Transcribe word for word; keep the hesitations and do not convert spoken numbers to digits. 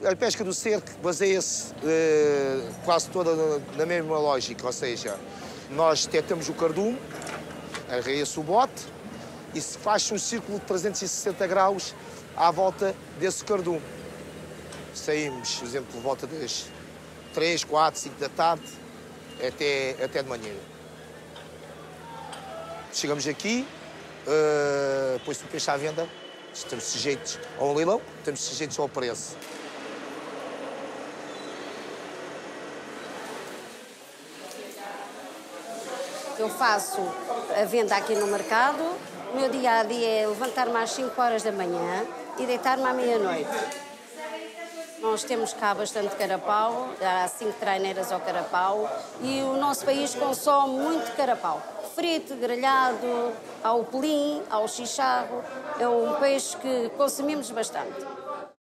a pesca do cerco baseia-se uh, quase toda na mesma lógica, ou seja, nós detectamos o cardume, arreia-se o bote e se faz um círculo de trezentos e sessenta graus à volta desse cardume. Saímos, por exemplo, por volta das três, quatro, cinco da tarde até, até de manhã. Chegamos aqui, uh, põe-se o peixe à venda, estamos sujeitos a um leilão, estamos sujeitos ao preço. Eu faço a venda aqui no mercado. O meu dia a dia é levantar-me às cinco horas da manhã e deitar-me à meia-noite. Nós temos cá bastante carapau, há cinco traineiras ao carapau e o nosso país consome muito carapau. Frito, grelhado, ao pelim, ao chicharro, é um peixe que consumimos bastante.